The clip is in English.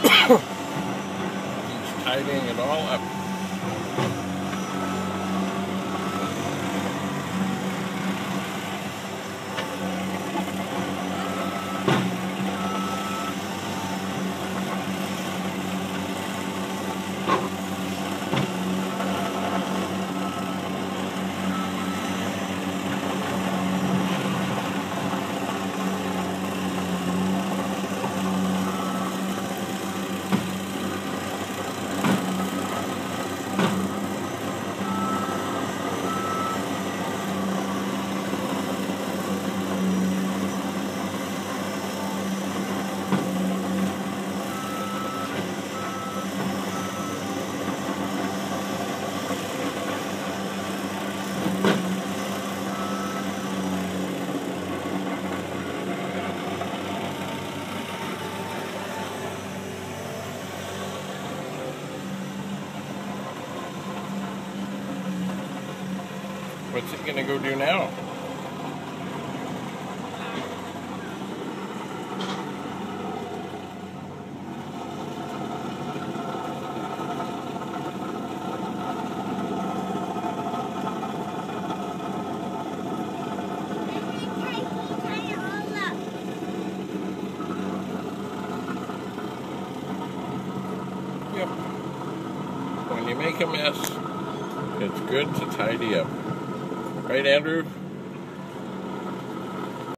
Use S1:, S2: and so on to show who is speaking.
S1: He's tidying it all up. What's he gonna go do now? Yep. When you make a mess, it's good to tidy up. Right, Andrew?